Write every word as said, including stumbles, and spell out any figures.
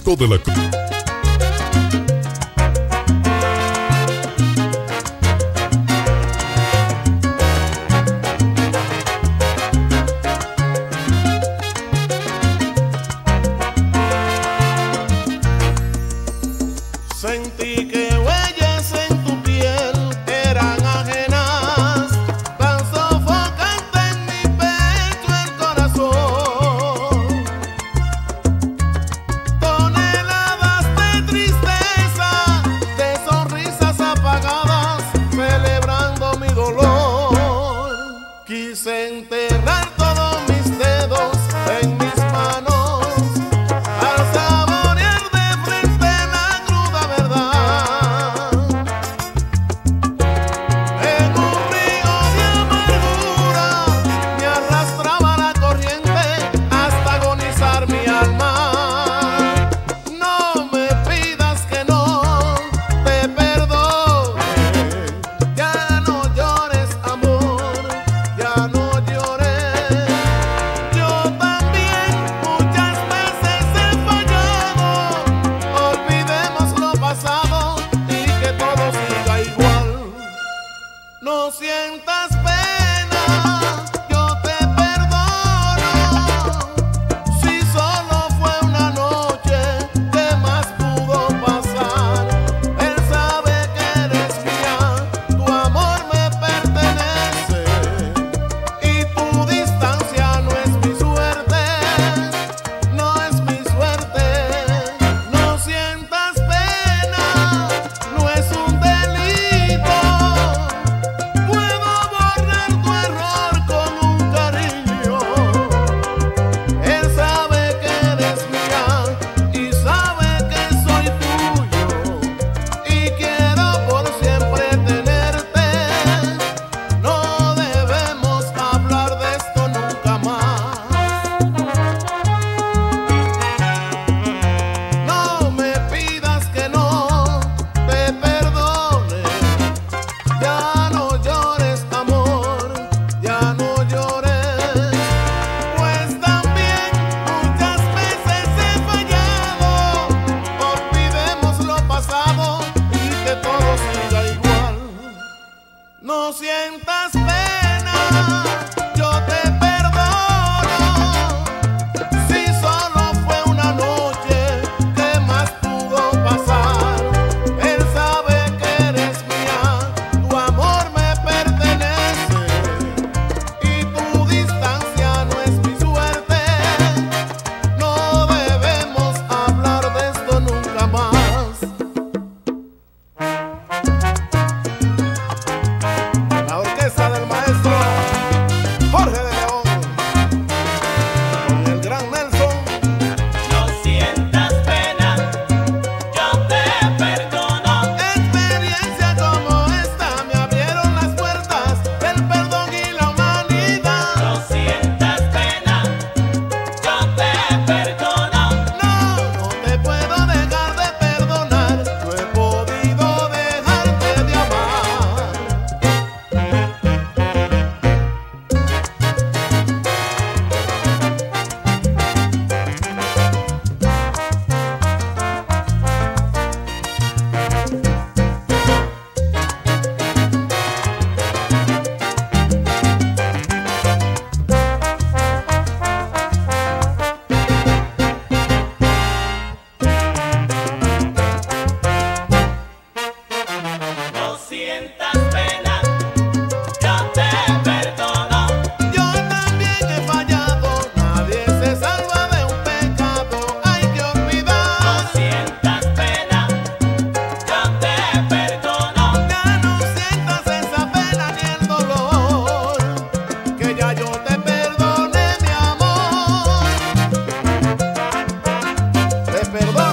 Francisco de la Cruz. Sentí que huellas en tu piel eran ajenas, tan sofocante en mi pecho el corazón. Toneladas de tristeza, de sonrisas apagadas, celebrando mi dolor. Quise enterrar todos mis dedos en mis manos, al saborear de frente la cruda verdad. En un río de amargura me arrastraba la corriente hasta agonizar mi alma. No me pidas que no te perdone, ya no llores, amor, ya no llores. Yo también muchas veces he fallado. Olvidemos lo pasado y que todo siga igual. No sientas pena, yo te perdono. Si solo fue una noche, ¿qué más pudo pasar? Él sabe que eres mía, tu amor me pertenece y tu distancia no es mi suerte, no es mi suerte. No sientas pena, no es un delito. Puedo borrar tu error con un cariño. Él sabe que eres mía y sabe que soy tuyo y quiero por siempre tenerte. No debemos hablar de esto nunca más. No me pidas que no te perdone, ya no llores, amor, ya no llores. Pues también muchas veces he fallado. Olvidemos lo pasado y que todo siga igual. No sientas pena, yo te perdono. Si solo fue una noche, ¿qué más pudo pasar? Él sabe que eres mía, tu amor me pertenece y tu distancia no es mi suerte. No debemos hablar de esto nunca más. La orquesta del maestro Jorge de León con el gran Nelson. No sientas pena, yo te perdono. Experiencias como esta me abrieron las puertas del perdón y la humanidad. No sientas pena, yo te perdono. No, no te puedo dejar de perdonar, no he podido dejarte de amar. No sientas pena, yo te perdono. Yo también he fallado, nadie se salva de un pecado, hay que No olvidar. sientas pena, yo te perdono. Ya no sientas esa pena ni el dolor, que ya yo te perdoné, mi amor. Te perdono.